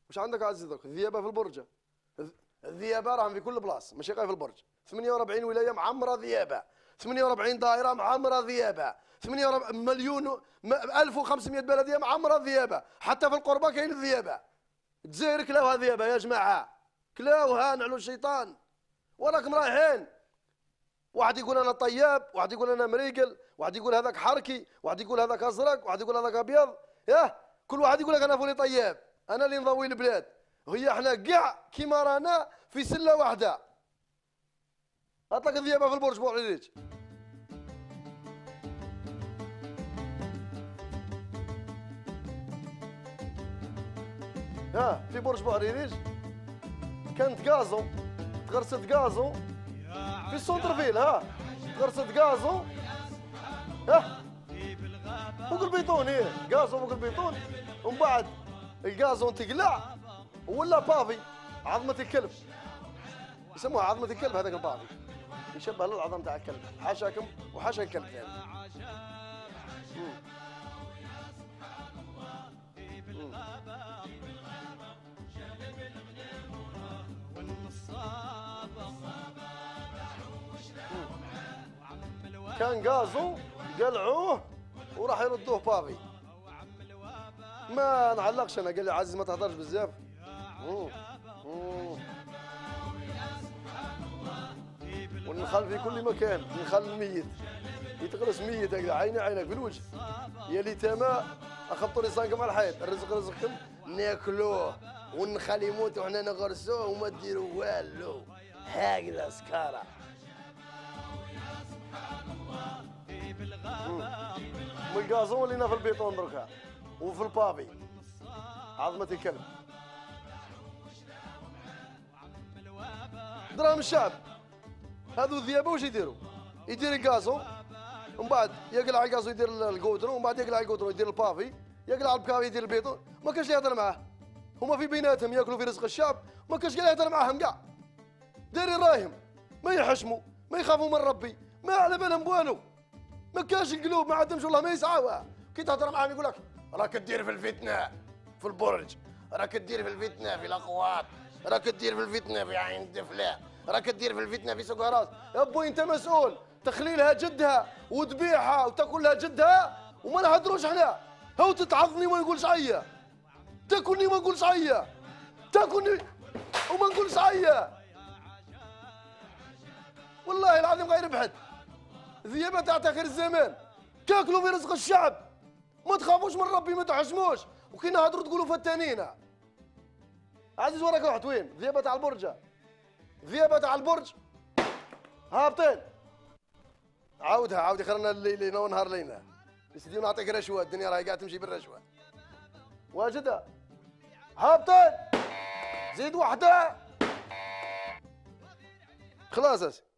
واش عندك عزيزي درك؟ الذيابه في البرجه. الذيابه راهم في كل بلاصه ماشي غير في البرج. 48 ولايه معمره ذيابه، 48 دائره معمره ذيابه، 48 مليون 1500 بلديه معمره ذيابه، حتى في القربه كاين الذيابه. الجزائر كلاوها ذيابه يا جماعه، كلاوها نعلو الشيطان. وراكم رايحين واحد يقول انا طياب، واحد يقول انا مريقل، واحد يقول هذاك حركي، واحد يقول هذاك ازرق، واحد يقول هذاك ابيض. ياه كل واحد يقول لك انا فولي طياب، انا اللي نضوي البلاد. هي احنا كاع كيما رانا في سله واحده. اطلق الذيابه في البرج بوعريريج. في برج بوعريريج كانت غازو، تغرست غازو في السونتر فيل. تغرست غازو فوق البيطون. غازو فوق البيطون، ومن بعد الغازون تقلع ولا بافي عظمه الكلب. يسموها عظمه الكلب هذاك البافي، يشبه للعظم تاع الكلب، حاشاكم وحاشا الكلب ثاني. كان غازو قلعوه وراح يردوه بافي. ما نعلقش انا، قال لي عزيز ما تهضرش بزاف. ونخل في كل مكان، نخل الميت يتغرس ميت هكذا عيني عينك في الوجه. يا ليتامى اخبطوا لسانكم على الحيط، الرزق رزقكم ناكلوه، والنخل يموت وحنا نغرسوه وما ديروا والو. هكذا سكاره. والغازون ولينا في البيطون دركا وفي البافي عظمة الكلب. دراهم الشعب هذو الذيابه واش يديروا؟ يدير الغازون ومن بعد يقلع الغازون يدير القودرون، ومن بعد يقلع القودرون يدير البافي، يقلع البافي يدير البيطون. ما كاش اللي يهضر معاه، هما في بيناتهم ياكلوا في رزق الشعب، ما كاش اللي يهضر معاهم كاع. دايرين رايهم ما يحشموا، ما يخافوا من ربي، ما على بالهم بوالو. ما كاش القلوب، ما عندهمش والله ما يسعاوها. كي تهضر معاهم يقول لك راك تدير في الفتنه في البرج، راك تدير في الفتنه في الاقواط، راك تدير في الفتنه في عين الدفله، راك تدير في الفتنه في سوق راس. يا بوي انت مسؤول تخليلها جدها وتبيعها وتاكل لها جدها وما نهدروش احنا. هاو تتعظني وما نقولش عيا، تاكلني وما نقولش عيا، تاكلني وما نقولش عيا. والله العظيم غير بحد. ذيابه تاع اخر الزمان تاكلوا في رزق الشعب، ما تخافوش من ربي، ما تحشموش، وكي نهضروا تقولوا فتانين. عزيز وراك رحت وين؟ ذيابه تاع البرجه، ذيابه تاع البرج هابطين. عاودها خلينا الليل ونهار لينا. يا سيدي نعطيك رشوه، الدنيا راهي قاعده تمشي بالرشوه. واجدها هابطين، زيد وحده خلاص.